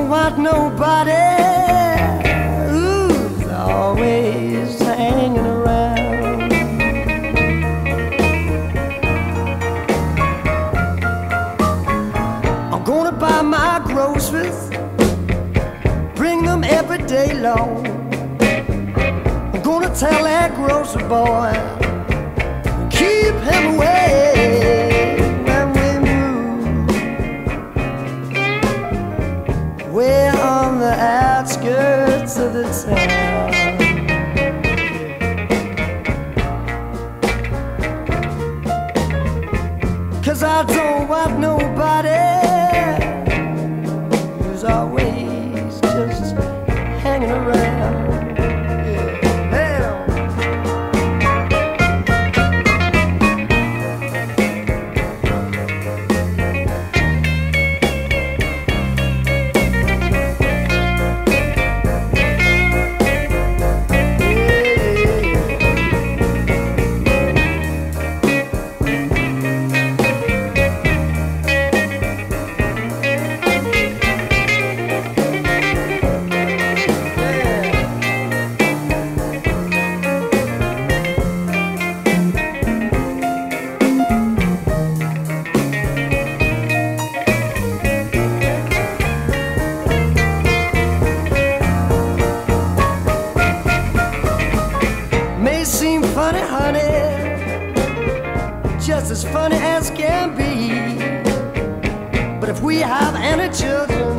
want nobody who's always hanging around. I'm gonna buy my groceries, bring them every day long. I'm gonna tell that grocery boy, keep him away when we move. We're on the outskirts of the town. Cause I don't want nobody who's always just hanging around. May seem funny, honey, just as funny as can be. But if we have any children,